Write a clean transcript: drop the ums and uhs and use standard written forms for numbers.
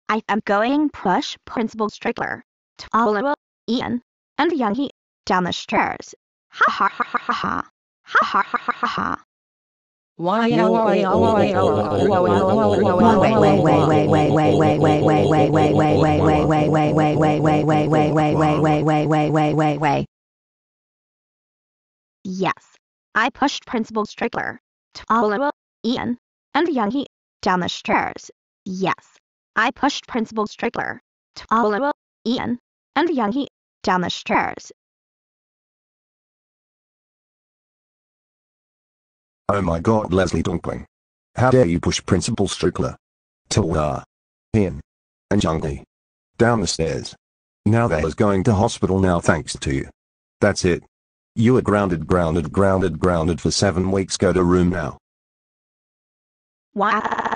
I am going push Principal Strickler, Talluah, Ian, and Younghee down the stairs. Ha ha ha ha ha ha. Ha ha ha ha ha ha. Yes, I pushed Principal Strickler, Talluah, Ian, and Younghee down the stairs. Yes, I pushed Principal Strickler, Talluah, Ian, and Younghee down the stairs. Oh my God, Leslie Dunkling. How dare you push Principal Strickler, Talluah, Ian, and Younghee down the stairs. Now they're going to hospital now thanks to you. That's it. You are grounded for 7 weeks. Go to room now. Wow.